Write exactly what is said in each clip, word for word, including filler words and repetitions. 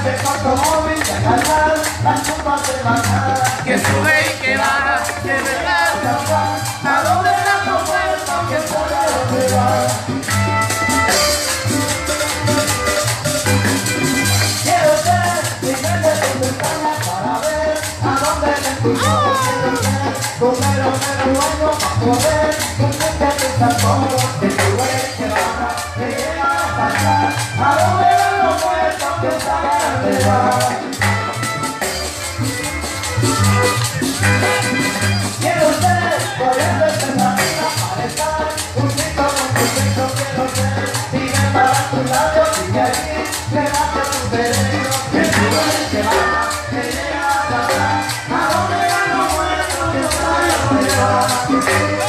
Que sube y que baja, de verdad, a donde la muerto que puede llevar. Quiero ser libre de tu ventana para ver a dónde me empujó. Quiero ser tu mero mero dueño para poder cumplir tus antojos. Que sube y que baja, que llega hasta acá, a donde los muertos que saben de llevar. Quiero ser corriendo en la vida para estar juntito con tu pecho. Quiero ser sigue para tus labios y allí quédate tu cerebro. Que sube y que baja, que llega hasta atrás, a donde van los muertos que saben llevar.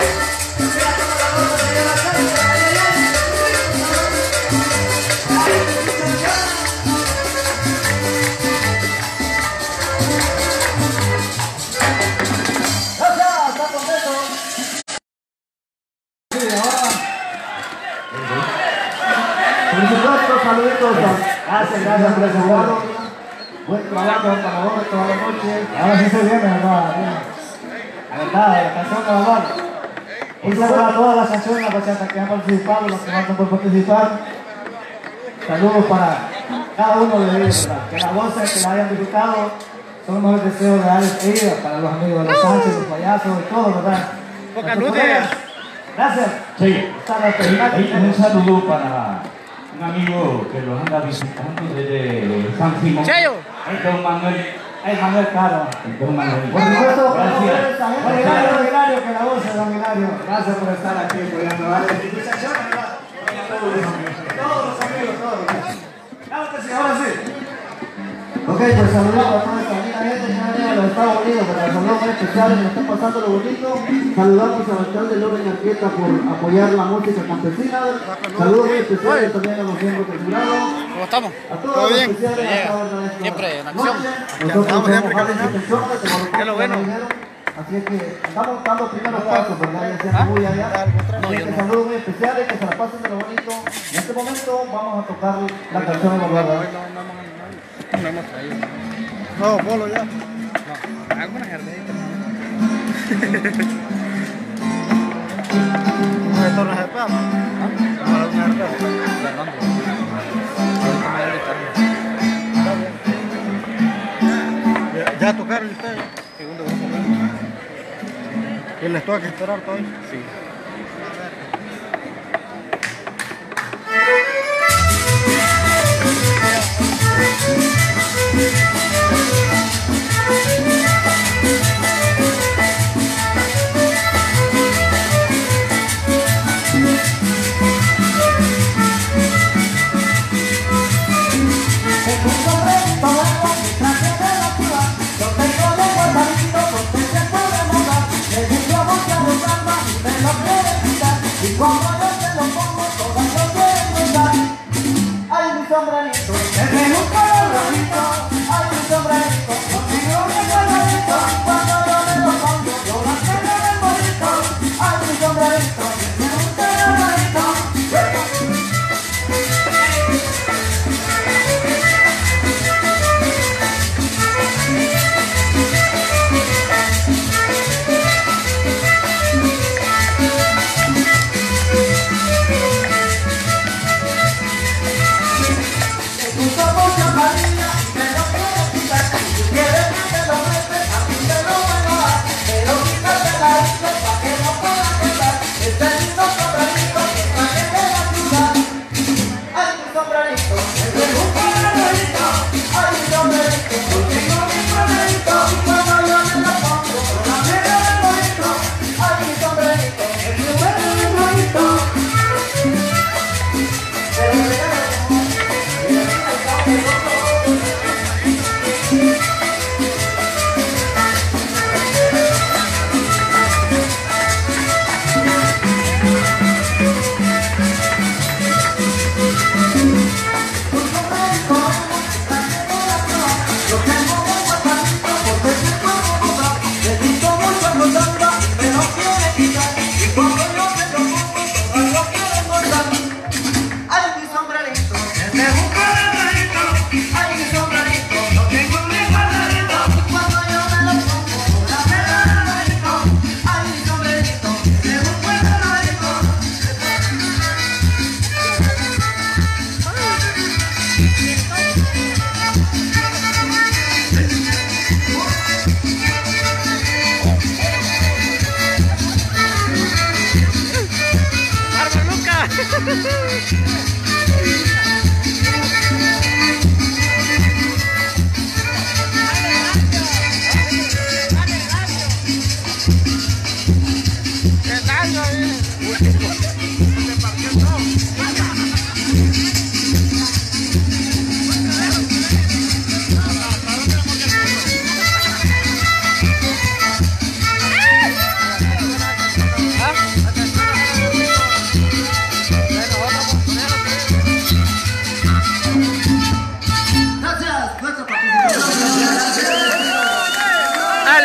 Por supuesto, saluditos. Gracias, gracias por ese juego. Buen trabajo para vos toda la noche. Ahora sí se viene, ¿verdad? La verdad, la canción de la mano. Un saludo a todas las canciones, las bachatas que han participado, los que faltan por participar. Saludos para cada uno de ellos, ¿verdad? Que la voces que la hayan disfrutado son los mejores deseos de Alex e Ida, para los amigos de los Sánchez, los payasos y todo, ¿verdad? Poca luces. Gracias. Sí. Un saludo para un amigo que los anda visitando desde San Simón. Chayo. El don Manuel. El Manuel Caro. El don Manuel. Por supuesto, Gracias. Don Hilario, Don Hilario, que la voz es Don Hilario. Gracias por estar aquí apoyando a Alex. Felicitaciones, ¿verdad? Todos los amigos. Todos los amigos, todos. Claro que sí, ahora sí. Ok, pues saludos a toda esta linda gente que ha venido a los Estados Unidos, para saludos muy especiales, nos están pasando lo bonito. Saludamos al alcalde Loren Arqueta por apoyar la música campesina. Saludos muy especiales también a los miembros del jurado. ¿Cómo estamos? A todos los especiales a esta hora de esta Siempre en acción. Nosotros somos siempre Alex y Personas, como lo Es lo bueno. dijeron. Así es que estamos dando primeros pasos, ¿verdad? Ya sea muy allá. Así que saludos muy especiales, que se la pasen de lo bonito. En este momento vamos a tocar la canción de la guarda. No hemos traído. No, polo ya. No, algunas jardinitas. No hay torres de paz. Para una arca. Ya, ya tocaron ustedes. Segundo grupo. ¿Y les toca esperar todavía? Sí. Y cuando yo te lo pongo, todas lo quieren usar. Ay, mi sombrerito, que me gusta lo bonito. Ay, mi sombrerito, contigo que es bonito. Cuando yo me lo pongo, yo las tengo bien bonito. Ay, mi sombrerito, que me gusta lo bonito. Te gusta mucho María,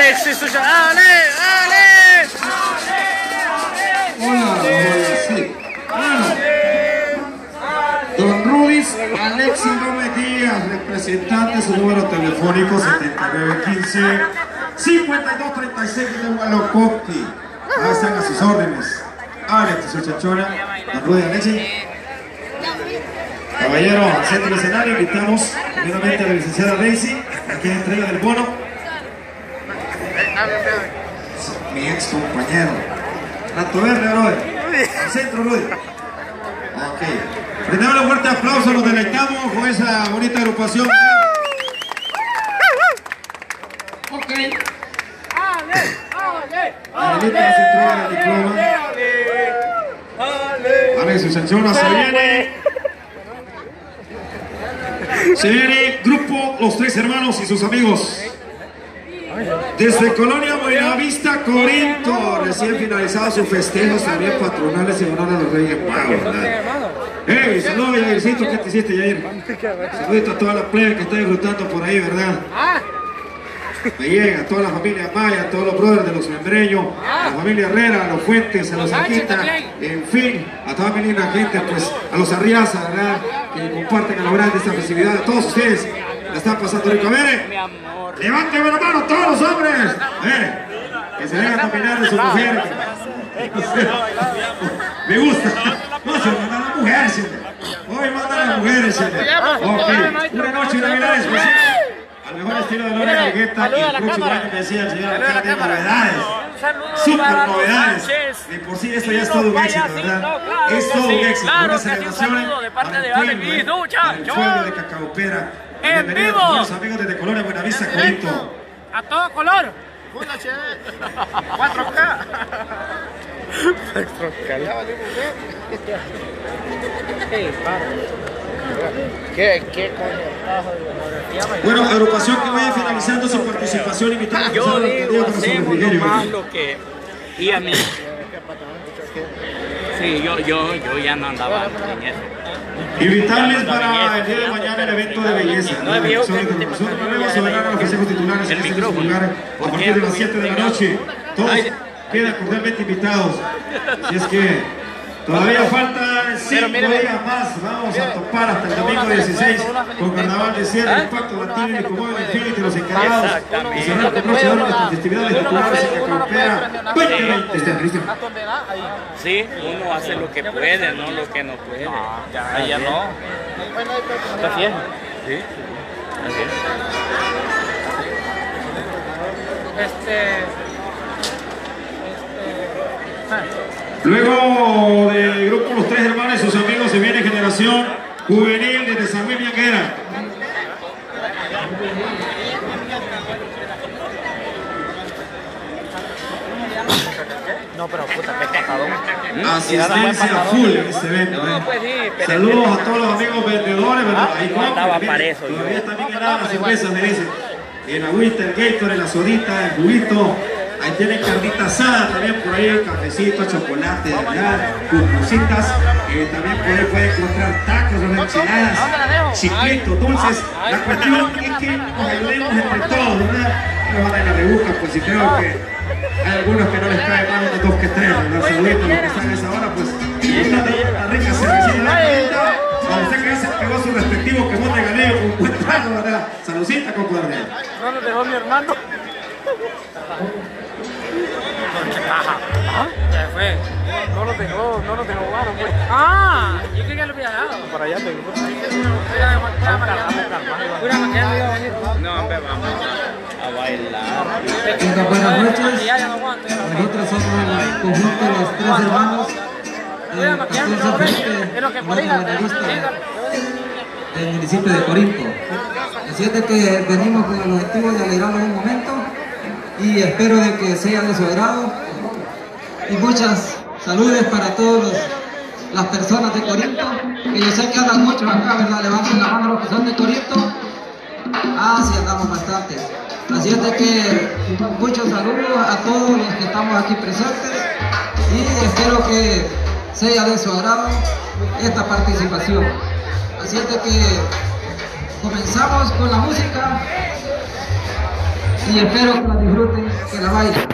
Alexis, ¡ale, ale! Hola, sí. Bueno, don Rubis Alexis Gómez Díaz, representante, su número telefónico setenta y nueve quince, cincuenta y dos treinta y seis de Hualocoqui. Ahí están a sus órdenes. Alex, su chachona, don Rubis Alexis. Caballero, al centro del escenario, invitamos primeramente a la licenciada Daisy, a quien entrega del bono. Mi ex compañero. Rato verde, brother. Al centro, Rudy. Ok. Brindamos un fuerte aplauso, nos deleitamos con esa bonita agrupación. Ok. Adelita se entrega el diploma. Vale, su sanchona se viene. Se viene grupo Los Tres Hermanos y sus amigos. Desde Colonia Buenavista, Corinto, recién finalizados sus festejos también patronales en honor a los Reyes Magos, ¿verdad? ¡Hey! Saludos, Yaircito, ¿qué te hiciste, Yair? Saludito a toda la plebe que está disfrutando por ahí, ¿verdad? Me llega a toda la familia Maya, a todos los brothers de los membreños, a la familia Herrera, a los Fuentes, a los Arquita, en fin, a toda mi linda gente, pues, a los Arriaza, ¿verdad? Que comparten a lo grande esta festividad, a todos ustedes, la están pasando rico. ¡Miren! ¡Levánteme la mano todos los hombres! ¡Eh! Que se dejan dominar de su mujer. Me gusta. No, se mandan las mujeres, siempre. Hoy mandan las mujeres, siempre. Ok. Una noche y una mirada especial. Al mejor estilo de Lorena Argueta. Y el próximo año me decía el señor alcalde tiene novedades. Super novedades. De por sí esto ya es todo un éxito, ¿verdad? Es todo un éxito. Una celebración para el pueblo, para el pueblo de Cacaupera. ¡En vivo! A los amigos desde Colonia Buenavista, Corinto. ¡A todo color! cuatro K. ¿Qué, qué coño? Bueno, agrupación que vaya finalizando su participación, invitamos a Yo pasar a la digo, alcaldía con su hacemos refrigerio. nomás lo que... Y a mí... Sí, yo, yo, yo ya no andaba en eso. Invitarles para el día de mañana el evento de belleza. No es viejo, Nosotros vamos a celebrar a los festejos titulares en este mismo lugar a partir de las siete de la noche. Todos quedan cordialmente invitados. Si es que todavía faltan cinco días más, vamos a topar hasta el domingo dieciséis con Carnaval de Cierre, Impacto Latino y Común Infinity, los encargados de cerrar con broche de oro nuestras festividades titulares en Cacaupera veinte veinte. ¿Está listo? Sí, uno hace lo que puede, no lo que no puede. Ya, ya no. ¿Está bien? Sí. Así es. Este... Luego del grupo Los Tres Hermanos y sus amigos se viene Generación Juvenil desde San Luis Mianguera. No, pero puta, qué catadón. Asistencia full en este evento. No, pues sí, pero saludos a todos los amigos vendedores, ¿verdad? Ahí no andaba para bien. eso, Todavía yo. están bien ganadas las cervezas, me dicen. En agüita, el Gator, la sodita, el juguito. Ahí tienen carnita asada también por ahí, cafecito, chocolate, ¿verdad? Pupuscitas. Eh, también por ahí pueden encontrar tacos, enchiladas, chiclitos, dulces. La cuestión es que nos ayudemos entre todos, ¿verdad? No van a ir a rebuscar, pues si creo que hay algunos que no les cae más unos dos que tres, ¿verdad? Saluditos a los que están a esa hora, pues. Y esta tan rica cervecita de la cuenta. A usted que se pegó su respectivo quemón de galeo con un buen trago, ¿verdad? Saludcita, compadre. No nos dejó mi hermano. ¿Ah? Ya fue. No nos dejó, no nos dejó jugar, pues. Ah, yo creo que ya lo había dado. Para allá te digo. No, hombre, vamos a bailar. Buenas noches, nosotros somos el conjunto de Los Tres Hermanos, el catorce Frente del municipio de Corinto. Así es de que venimos con el objetivo de alegrarnos un momento y espero de que sea de su agrado. Y muchas saludes para todas las personas de Corinto, que yo sé que andan muchos acá, ¿verdad? Levanten la mano los que son de Corinto. Ah, sí, andamos bastantes. Así es de que muchos saludos a todos los que estamos aquí presentes y espero que sea de su agrado esta participación. Así es de que comenzamos con la música. y espero que la disfruten, que la bailen.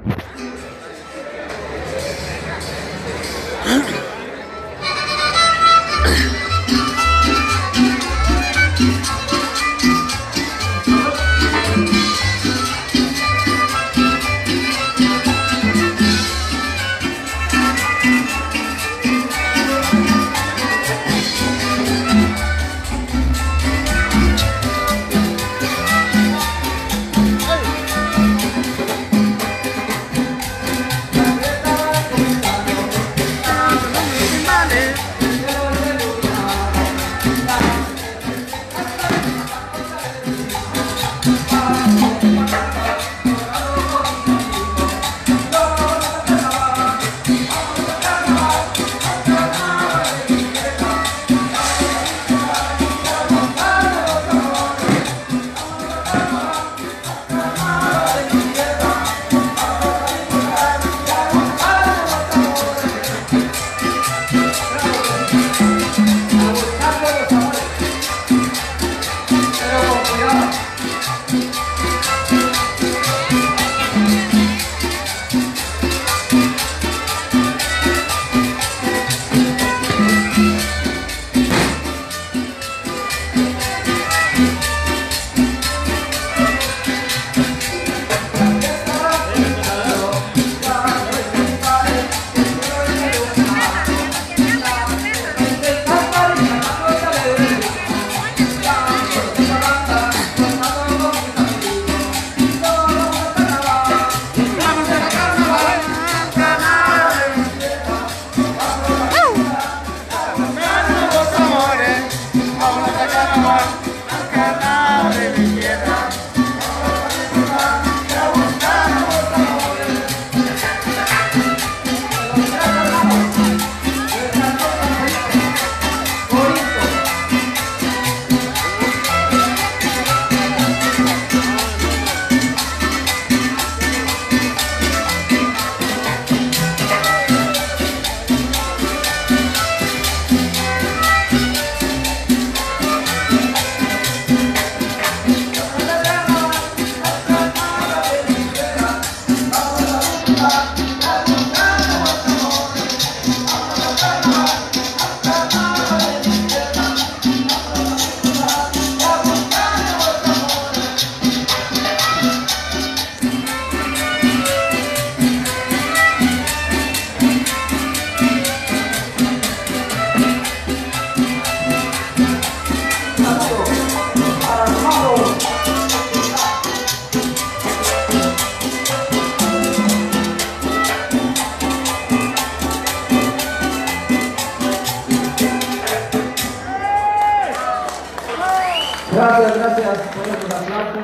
Gracias, gracias por el aplauso.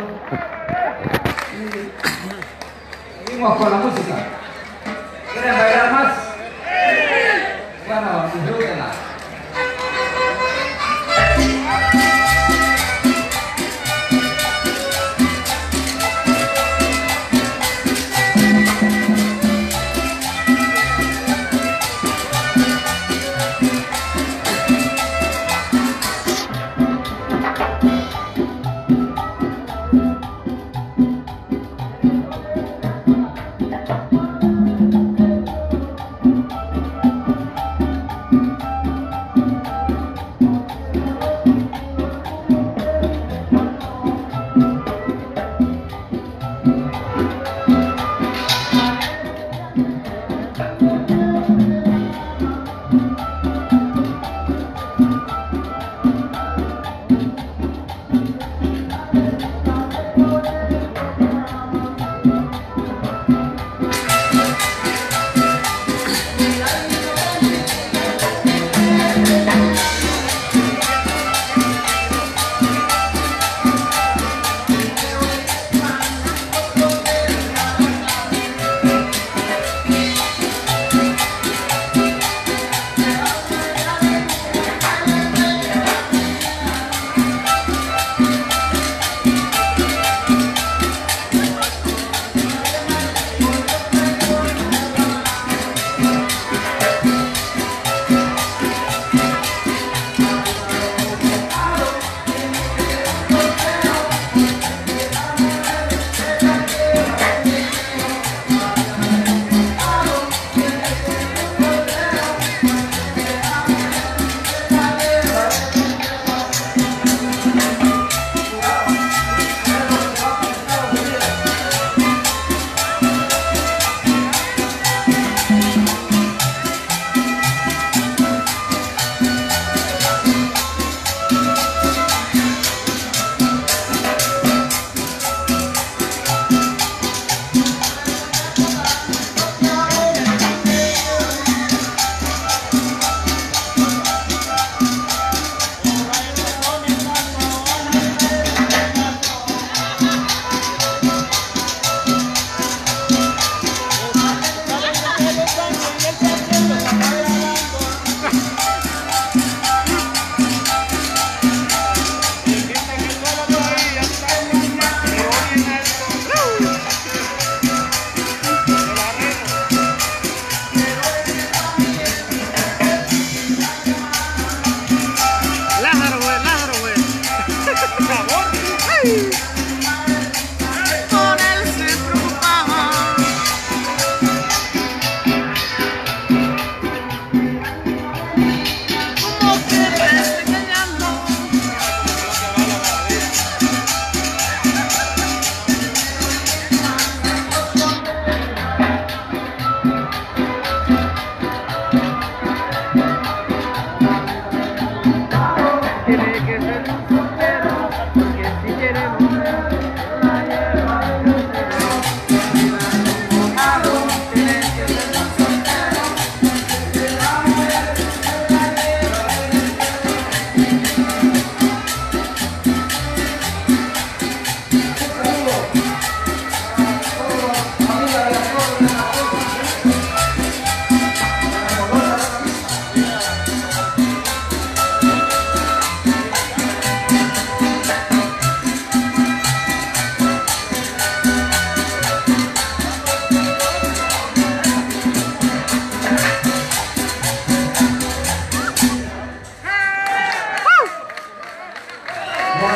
Y seguimos con la música. ¿Quieren bailar más? Bueno, disfrútenla.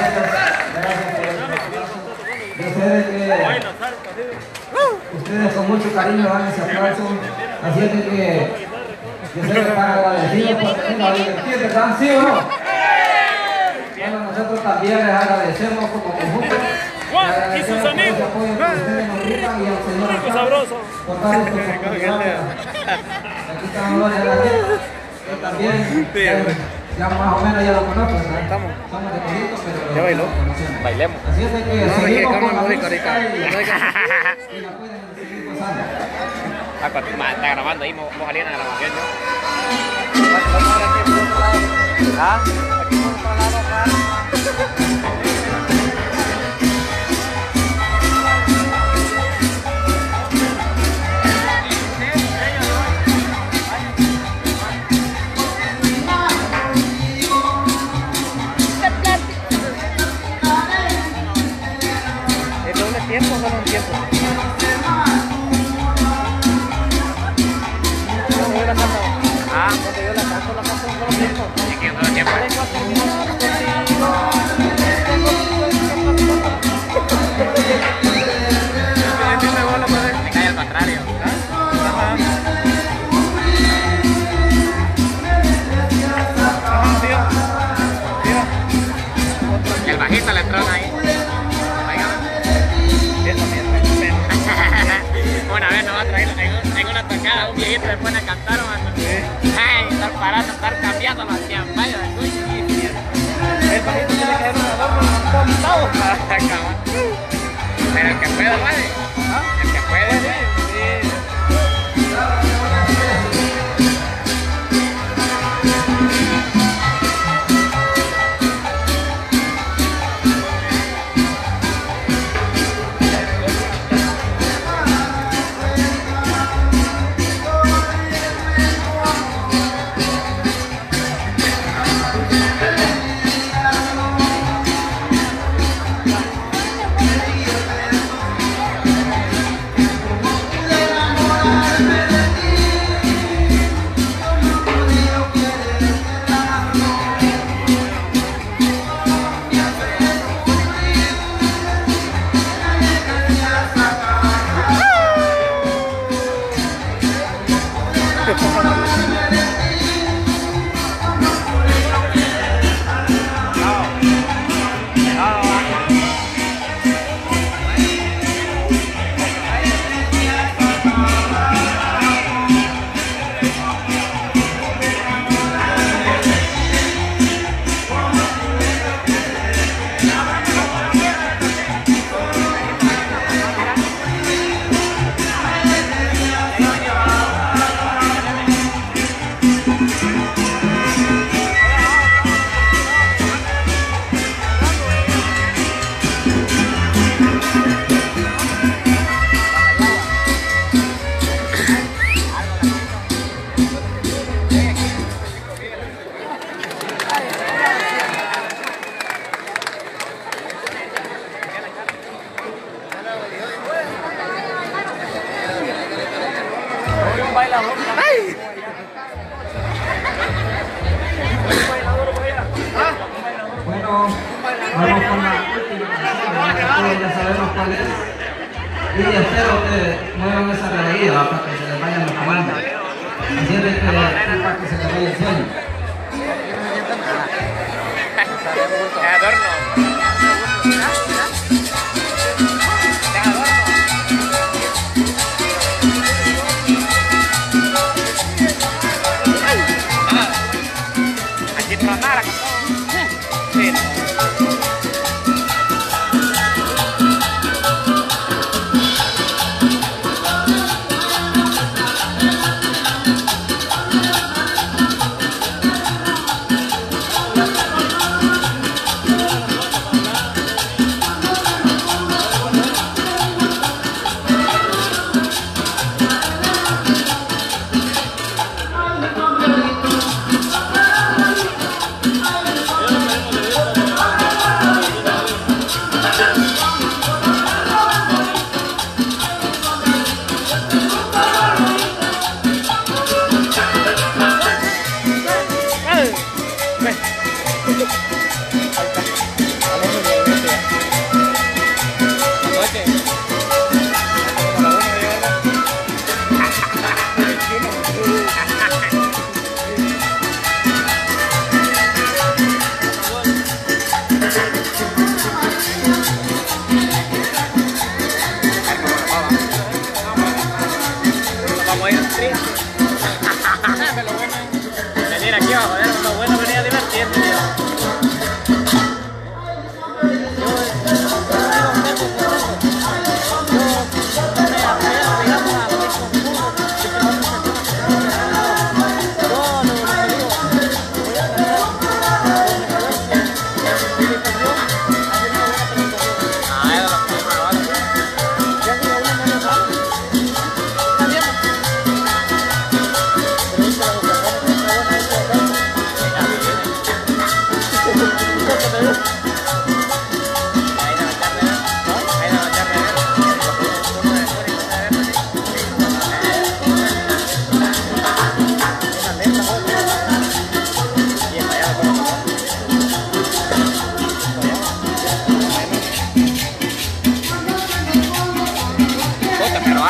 Yo sé de que ustedes con mucho cariño dan ese aplauso, así es de que yo sé que están agradecidos por venir a divertir, ¿verdad? ¿Sí o no? Bueno, nosotros también les agradecemos como conjunto. Juan y sus amigos. Y al señor Sabroso. por dar esta oportunidad. Aquí estamos Gloria Daniel, que también ya más o menos ya lo conozco, ¿verdad? Estamos. Somos de Corito, pero Ya bailó. lo conocemos. Bailemos. Así es de que No, seguimos que con la Carmen, música ahorita, y, y ahorita. la pueden seguir gozando. Ah, cuando está grabando ahí, vos salían a la grabación, ¿no? Ah, aquí por otro lado, ¿es doble tiempo o solo un tiempo? Ah, cuando yo la canto, la canto en solo tiempo. ¿Y qué solo tiempo? Tengo a terminar contigo. Me cae al contrario. Ajá. Ajá, tío. Tío. El bajista le entró ahí. Una vez nos va a traer en una tocada un viejito después de cantar, ay, estar parando, estar cambiando los champallos de coche. El bajito tiene que hacer un adorno montado. Pero el que puede, vale. El que puede, sí. Bueno, vamos con la última canción, todos ya sabemos cuál es. Y espero que muevan esa rebería para que se les vayan los comandos. Así es de que para que se les vaya el sueño. Adorno. Aquí tronara con todo. Sí.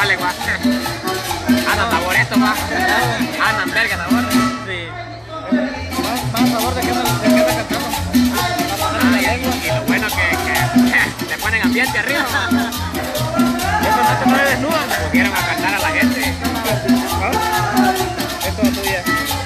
mole, guau. Andan saboreto, guau. Andan verga sabor. Sí. Más, más sabor de que anda, de que anda cantando. Ah, y, y lo bueno que, que le ponen ambiente arriba, guau. Esa noche no me desnudan. Pusieron a cantar a la gente. Esto es tuya.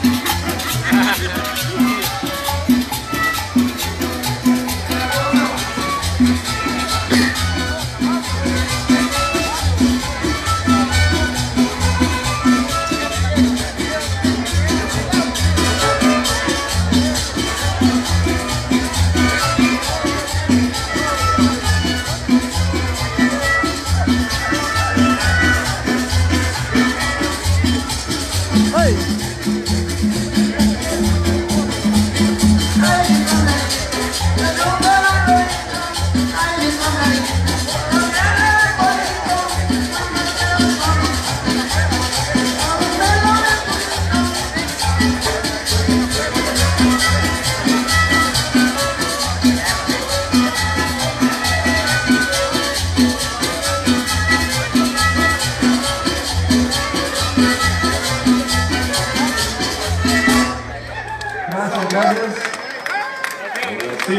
Gracias. Sí.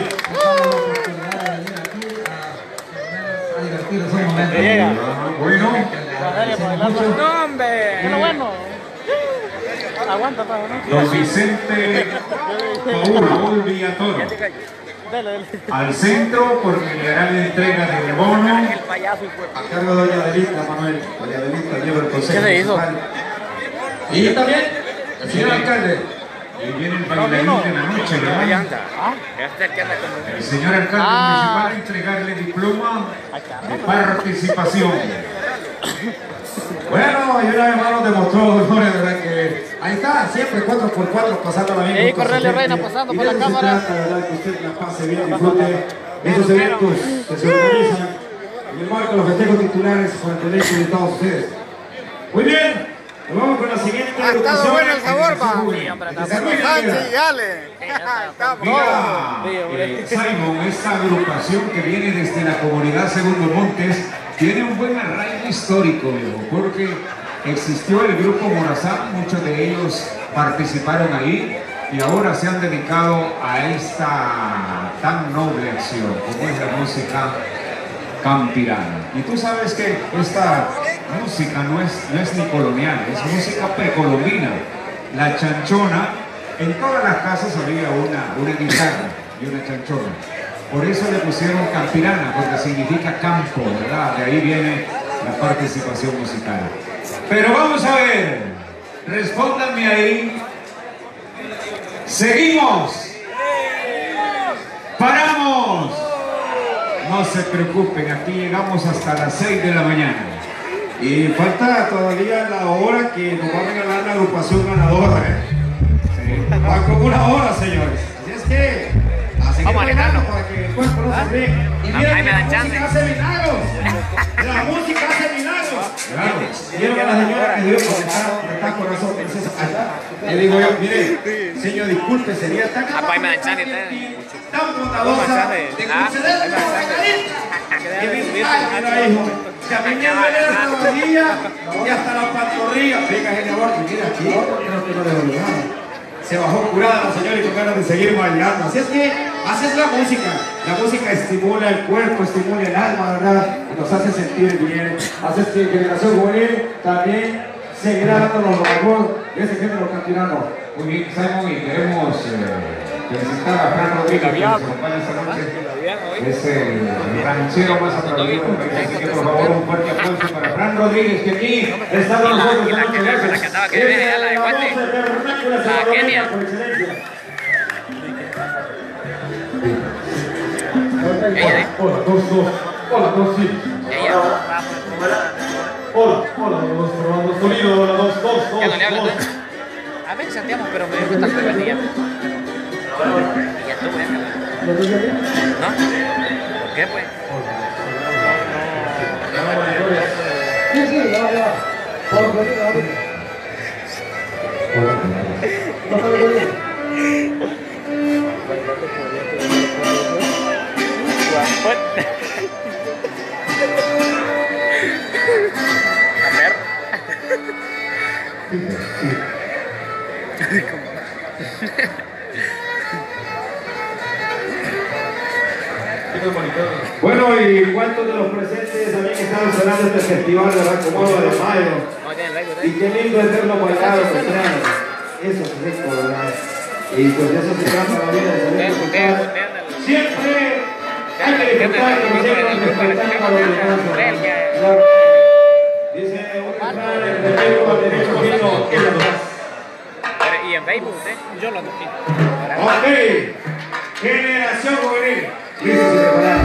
A divertirse un momento. Bueno, ¡No, hombre! Bueno, bueno. Aguanta, pa, ¿no? don Vicente Paul, Paul Villatoro. Dale, dale. Al centro porque le harán la entrega del bono. El payaso y fue. A cargo de doña Adelita, Manuel. Doña Adelita lleva el consejo. ¿Qué se hizo? municipal. Y también, el señor alcalde. Y viene el bailarín de la noche, ¿verdad? Este es el que anda con El señor alcalde Ah. municipal a entregarle diploma de participación. Bueno, y una vez más nos demostró, Dolores, ¿verdad? Que ahí está, siempre cuatro por cuatro pasando la Ey, Cornelio Reina pasando por la cámara. ¿Verdad? Que usted la pase bien, disfrute estos eventos que se organizan en el marco de los festejos titulares por el derecho de todos ustedes. Muy bien. Nos vamos con la siguiente Ha estado agrupación. bueno el sabor, pa. Sí, hombre, está Está muy bien. Sánchez, dale. Mira, eh, Simon, esta agrupación que viene desde la comunidad Segundo Montes tiene un buen arraigo histórico, viejo, porque existió el grupo Morazán, muchos de ellos participaron ahí y ahora se han dedicado a esta tan noble acción como es la música campirana. Y tú sabes que esta música no es, no es ni colonial, es música precolombina. La chanchona, en todas las casas había una, una guitarra y una chanchona. Por eso le pusieron campirana, porque significa campo, ¿verdad? De ahí viene la participación musical. Pero vamos a ver, respóndanme ahí. Seguimos. Paramos. No se preocupen, aquí llegamos hasta las seis de la mañana. Y falta todavía la hora que nos va a regalar la agrupación ganadora. ¿eh? Sí. Va como una hora, señores. Así es que, así Vamos a que alejarlo. para que el cuerpo no se ríe. Y Ahí miren me que la dan música chance. hace milagros. La música hace milagros. Claro. Vieron a la señora que dio por está corazón. Le digo yo, mire, señor, disculpe, sería tan Ah, pues ahí me dan chance, ustedes. tan bondadosa de concederme esta carita. Que me mira, hijo, que a mí me duele la rodilla y hasta la pantorrilla. Venga, gente, aborto, mira aquí, creo que no le doy nada. Se bajó curada la señora y con ganas de seguir bailando. Así es que, así es la música. La música estimula el cuerpo, estimula el alma, ¿verdad? Y nos hace sentir bien. Así es que Generación Juvenil también seguirá dándonos lo mejor de ese género campirano. Muy bien, Simon, y queremos eh, felicitar a Fran Rodríguez, que nos acompaña esta noche. Es el ranchero más aplaudido del país. Así que, por favor, un fuerte aplauso para Fran Rodríguez, que aquí está con nosotros. Y la que- la que andaba que viene, la de Guate. La Kenia. Ella, ¿eh? Hola, dos, dos. Hola, dos, sí. Ella. Hola, hola, dos, probando sonido. Hola, dos, dos, dos. Ya no le hablo, dos. entonces. A veces sentíamos, pero me gusta el primer día. Y ya estuvo, ya. ¿No? ¿Por qué, pues? Sí, sí, ya, ya. Por favor, ahorita. No te voy a ir. Bueno, y cuántos de los presentes también están esperando este festival de Racomodo de Mayo. Y qué lindo es verlo bailado, pues, eso es rico, ¿verdad? Y pues de eso se trata la vida, de salir a disfrutar. Siempre hay que disfrutar, pero siempre respetando a los demás. Claro. Dice un refrán, el respeto al derecho ajeno es la paz. Y en Facebook, ¿eh? Yo lo toqué. Ok, generación juvenil. Listos y preparados.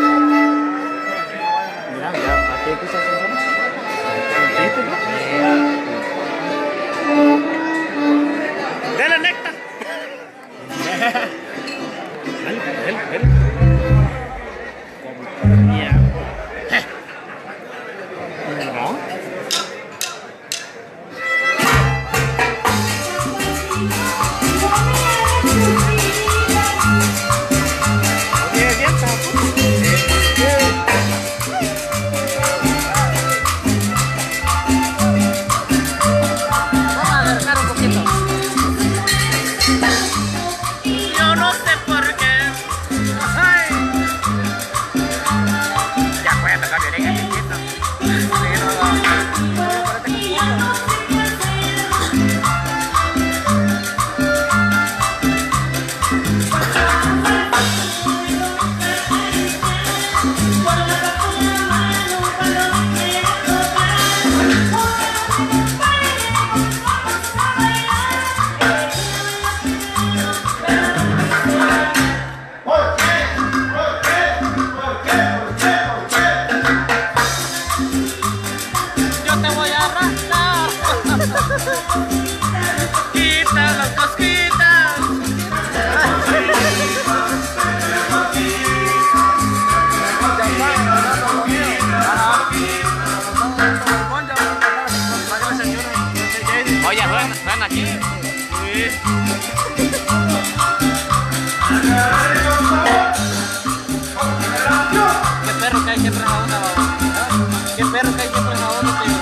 Mira, mira, aquí hay cosas así. Dale, Nectar. Dale, dale, dale. Yeah. No. Bien, bien, está. Yo no sé por qué. Ay. Ya voy a tocar bien en el quieto. Yo te voy a arrastrar. Quita las cosquitas. Oye, ven, ven aquí. Sí. Qué perro que hay siempre en la onda, baba. Qué perro que hay siempre en la onda, tío.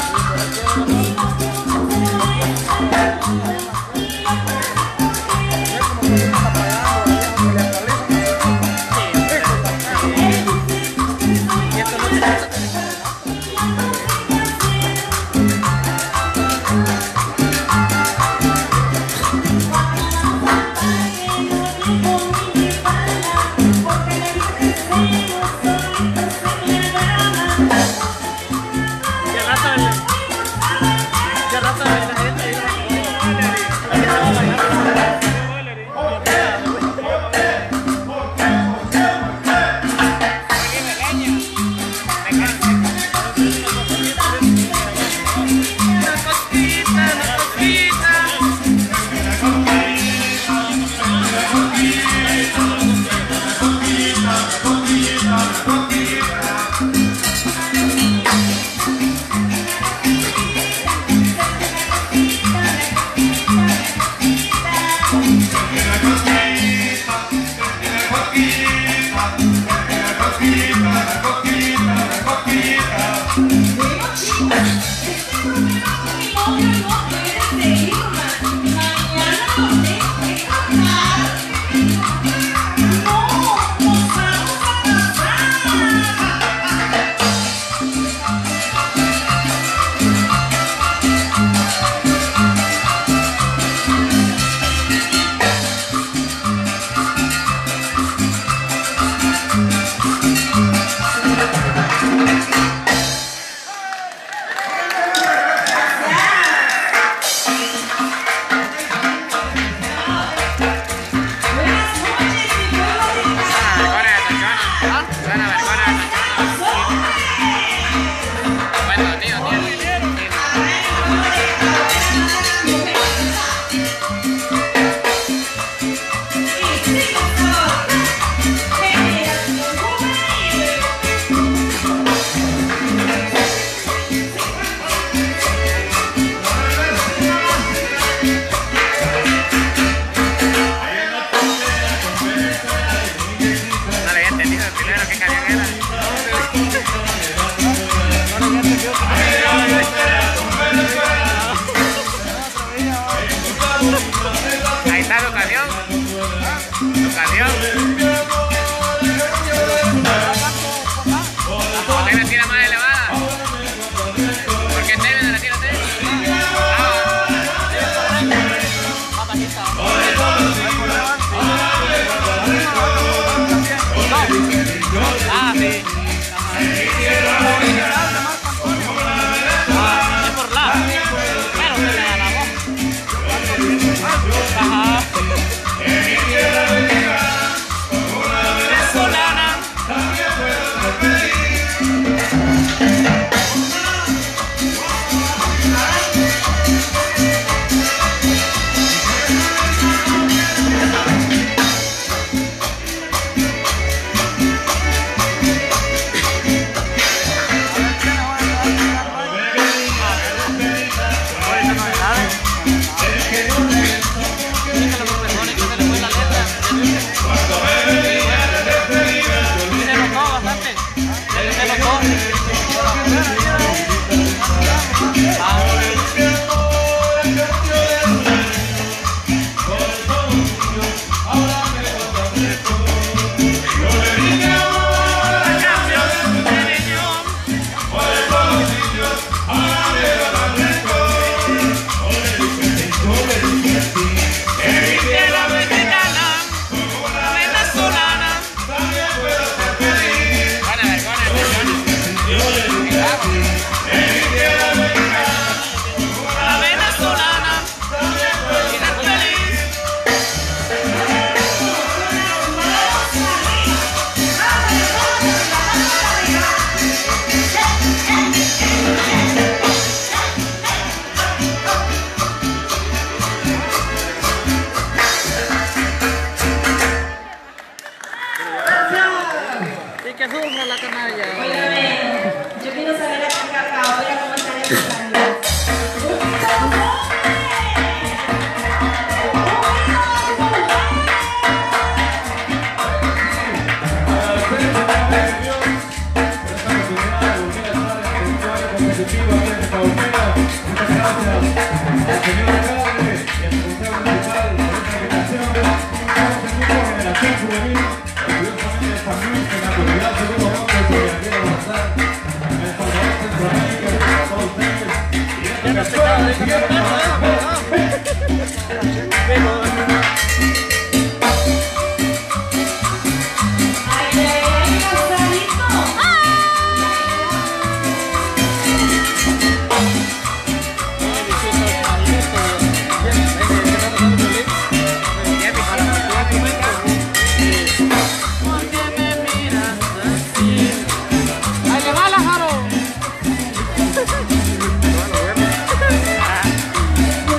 Ahí le va la Jaro.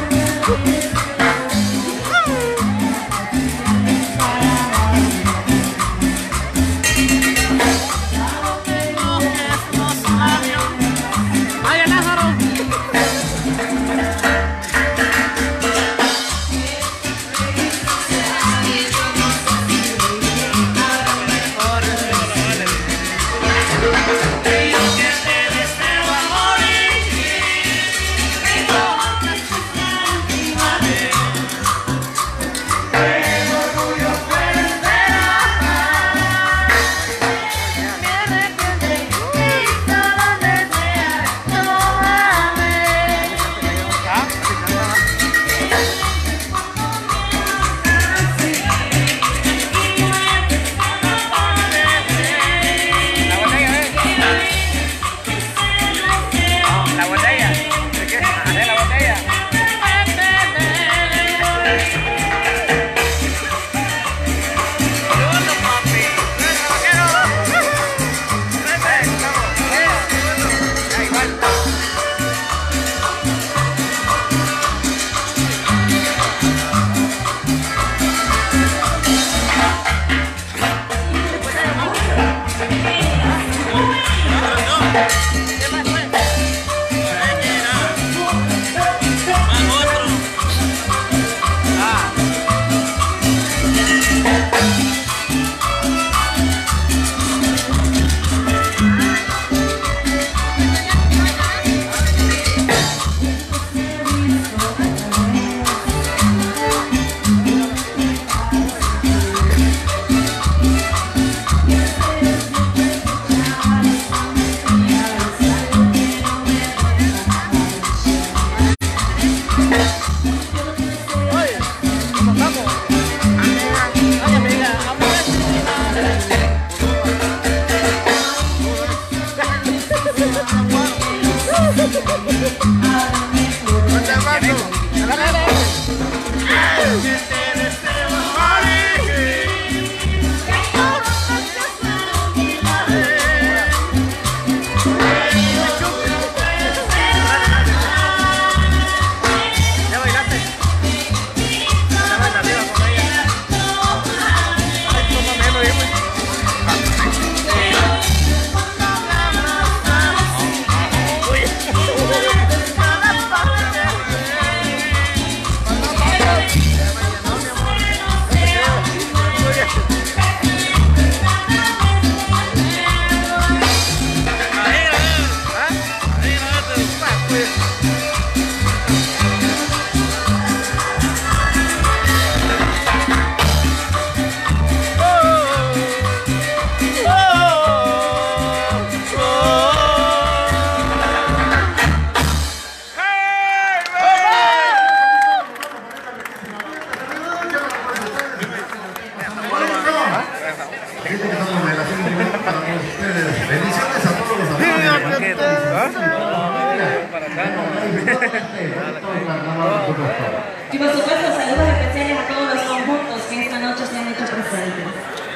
Bendiciones a todos los amigos. Y por supuesto, saludos especiales a todos los conjuntos que esta noche se han hecho presentes.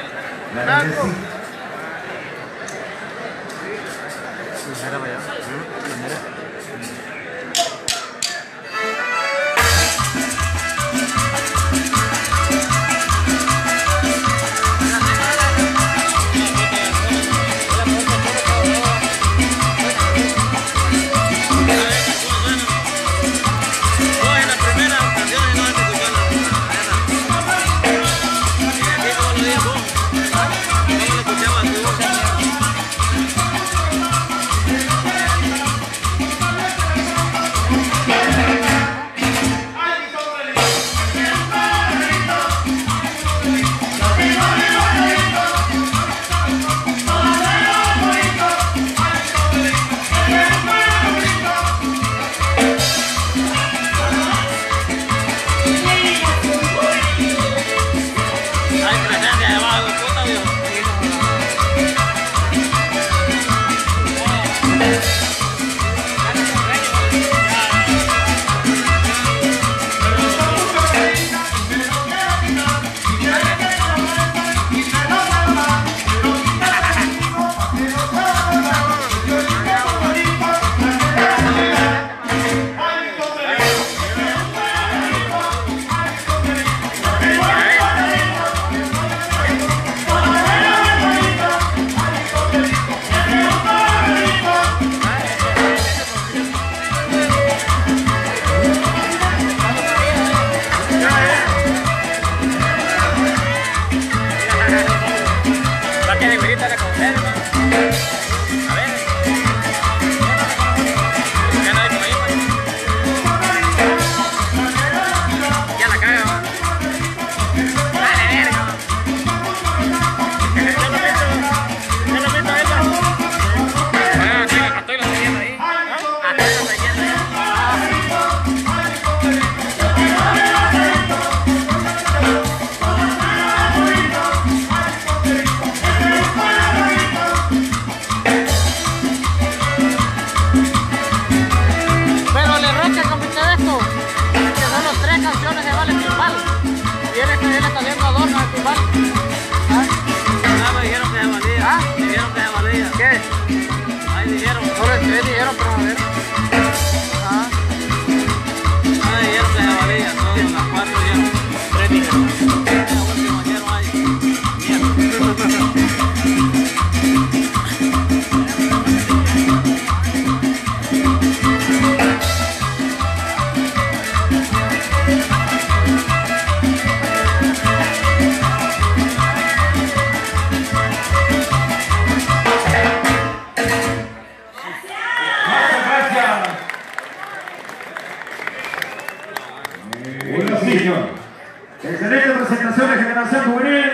Excelente presentación de Generación Juvenil.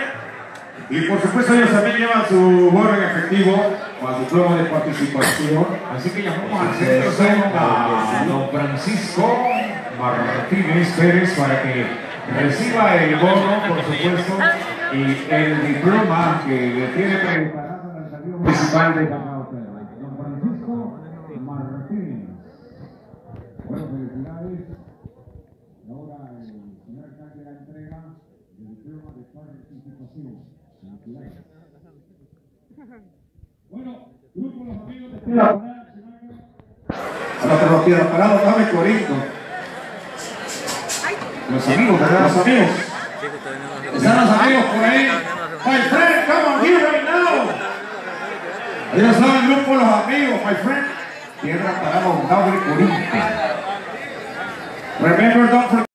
Y por supuesto ellos también llevan su bono en efectivo con su prueba de participación. Así que llamamos al centro a don Francisco Martínez Pérez para que reciba el bono, por supuesto, y el diploma que le tiene preparado el alcaldía municipal de Cacao. Don Francisco Martínez. Bueno, felicidades. Ahora el señor alcalde la entrega del diploma de participación. Felicidades. Bueno, grupo los amigos de la Ahora te lo pido parado, dame Corinto. Los amigos, ¿verdad? Los amigos. Están los amigos por ahí. My friend, come on here right now. Ellos saben el grupo Los Amigos, my friend. Piedra parado, dame Corinto. Remember, don't forget.